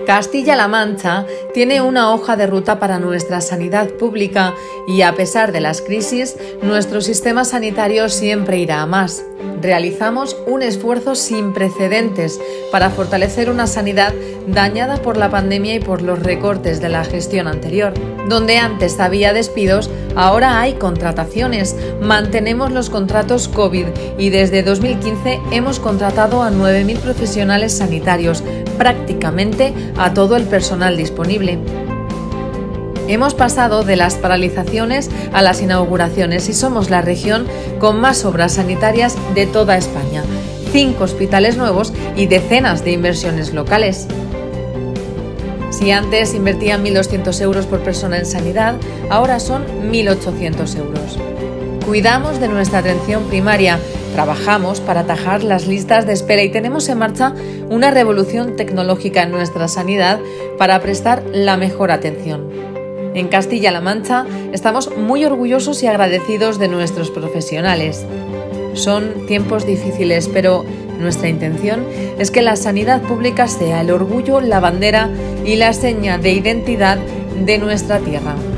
Castilla-La Mancha tiene una hoja de ruta para nuestra sanidad pública y, a pesar de las crisis, nuestro sistema sanitario siempre irá a más. Realizamos un esfuerzo sin precedentes para fortalecer una sanidad dañada por la pandemia y por los recortes de la gestión anterior. Donde antes había despidos, ahora hay contrataciones. Mantenemos los contratos COVID y desde 2015 hemos contratado a 9.000 profesionales sanitarios, prácticamente a todo el personal disponible. Hemos pasado de las paralizaciones a las inauguraciones y somos la región con más obras sanitarias de toda España. 5 hospitales nuevos y decenas de inversiones locales. Si antes invertían 1.200 euros por persona en sanidad, ahora son 1.800 euros. Cuidamos de nuestra atención primaria, trabajamos para atajar las listas de espera y tenemos en marcha una revolución tecnológica en nuestra sanidad para prestar la mejor atención. En Castilla-La Mancha estamos muy orgullosos y agradecidos de nuestros profesionales. Son tiempos difíciles, pero nuestra intención es que la sanidad pública sea el orgullo, la bandera y la seña de identidad de nuestra tierra.